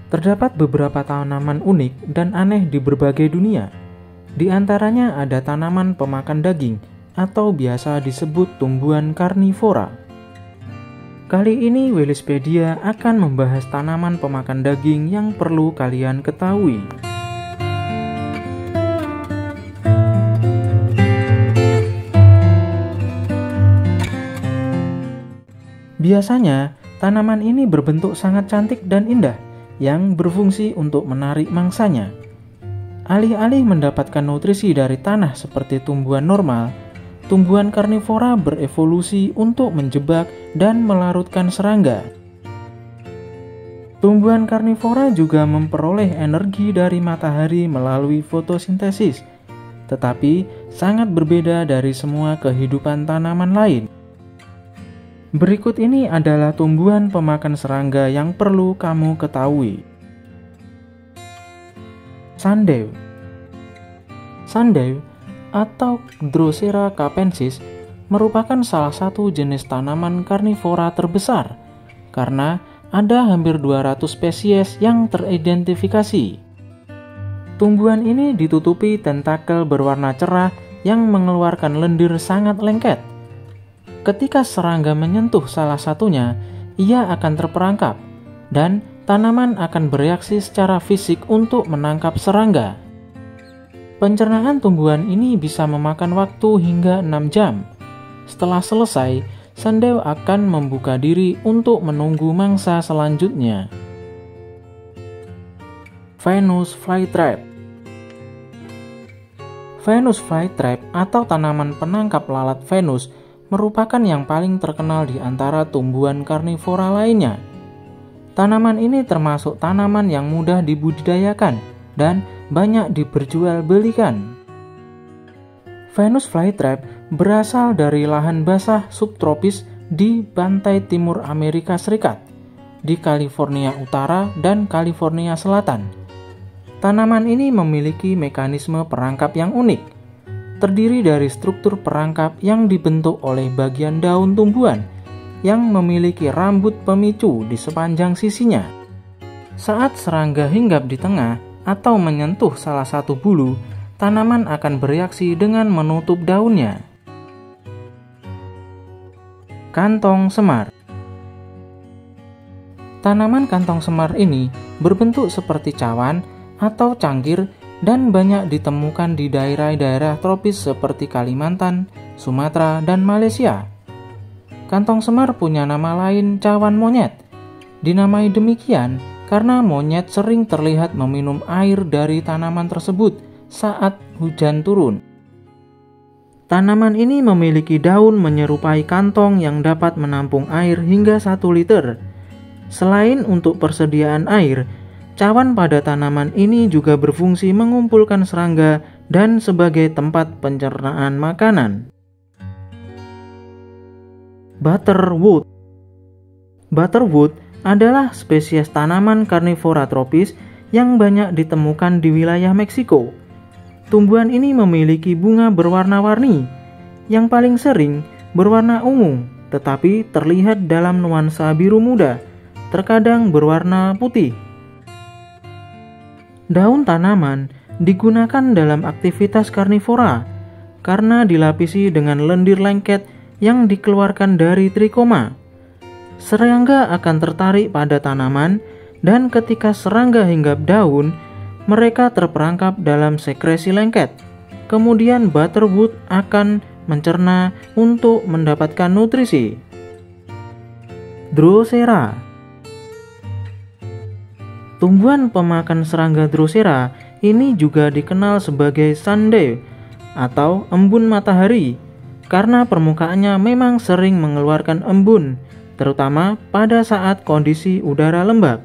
Terdapat beberapa tanaman unik dan aneh di berbagai dunia. Di antaranya ada tanaman pemakan daging atau biasa disebut tumbuhan karnivora. Kali ini Willispedia akan membahas tanaman pemakan daging yang perlu kalian ketahui. Biasanya, tanaman ini berbentuk sangat cantik dan indah yang berfungsi untuk menarik mangsanya. Alih-alih mendapatkan nutrisi dari tanah seperti tumbuhan normal, tumbuhan karnivora berevolusi untuk menjebak dan melarutkan serangga. Tumbuhan karnivora juga memperoleh energi dari matahari melalui fotosintesis, tetapi sangat berbeda dari semua kehidupan tanaman lain. Berikut ini adalah tumbuhan pemakan serangga yang perlu kamu ketahui. Sundew. Sundew atau Drosera capensis merupakan salah satu jenis tanaman karnivora terbesar karena ada hampir 200 spesies yang teridentifikasi. Tumbuhan ini ditutupi tentakel berwarna cerah yang mengeluarkan lendir sangat lengket. Ketika serangga menyentuh salah satunya, ia akan terperangkap, dan tanaman akan bereaksi secara fisik untuk menangkap serangga. Pencernaan tumbuhan ini bisa memakan waktu hingga 6 jam. Setelah selesai, sundew akan membuka diri untuk menunggu mangsa selanjutnya. Venus flytrap. Venus flytrap atau tanaman penangkap lalat Venus merupakan yang paling terkenal di antara tumbuhan karnivora lainnya. Tanaman ini termasuk tanaman yang mudah dibudidayakan dan banyak diperjualbelikan. Venus flytrap berasal dari lahan basah subtropis di pantai timur Amerika Serikat, di California Utara dan California Selatan. Tanaman ini memiliki mekanisme perangkap yang unik, terdiri dari struktur perangkap yang dibentuk oleh bagian daun tumbuhan yang memiliki rambut pemicu di sepanjang sisinya. Saat serangga hinggap di tengah atau menyentuh salah satu bulu, tanaman akan bereaksi dengan menutup daunnya. Kantong semar. Tanaman kantong semar ini berbentuk seperti cawan atau cangkir dan banyak ditemukan di daerah-daerah tropis seperti Kalimantan, Sumatera, dan Malaysia. Kantong semar punya nama lain cawan monyet. Dinamai demikian karena monyet sering terlihat meminum air dari tanaman tersebut saat hujan turun. Tanaman ini memiliki daun menyerupai kantong yang dapat menampung air hingga 1 liter. Selain untuk persediaan air, cawan pada tanaman ini juga berfungsi mengumpulkan serangga dan sebagai tempat pencernaan makanan. Butterwood. Butterwood adalah spesies tanaman karnivora tropis yang banyak ditemukan di wilayah Meksiko. Tumbuhan ini memiliki bunga berwarna-warni, yang paling sering berwarna ungu, tetapi terlihat dalam nuansa biru muda, terkadang berwarna putih. Daun tanaman digunakan dalam aktivitas karnivora karena dilapisi dengan lendir lengket yang dikeluarkan dari trikoma. Serangga akan tertarik pada tanaman dan ketika serangga hinggap daun, mereka terperangkap dalam sekresi lengket. Kemudian butterwood akan mencerna untuk mendapatkan nutrisi. Drosera. Tumbuhan pemakan serangga Drosera ini juga dikenal sebagai sundew atau embun matahari karena permukaannya memang sering mengeluarkan embun, terutama pada saat kondisi udara lembab.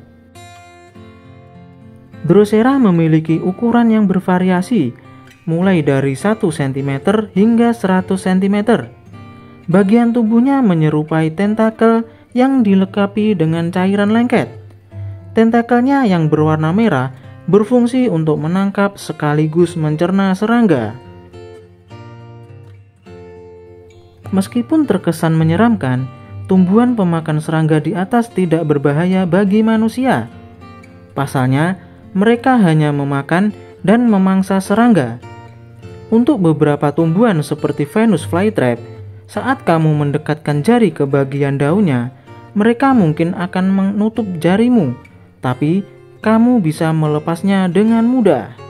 Drosera memiliki ukuran yang bervariasi, mulai dari 1 cm hingga 100 cm. Bagian tubuhnya menyerupai tentakel yang dilengkapi dengan cairan lengket. Tentakelnya yang berwarna merah berfungsi untuk menangkap sekaligus mencerna serangga. Meskipun terkesan menyeramkan, tumbuhan pemakan serangga di atas tidak berbahaya bagi manusia. Pasalnya, mereka hanya memakan dan memangsa serangga. Untuk beberapa tumbuhan seperti Venus flytrap, saat kamu mendekatkan jari ke bagian daunnya, mereka mungkin akan menutup jarimu, tapi kamu bisa melepasnya dengan mudah.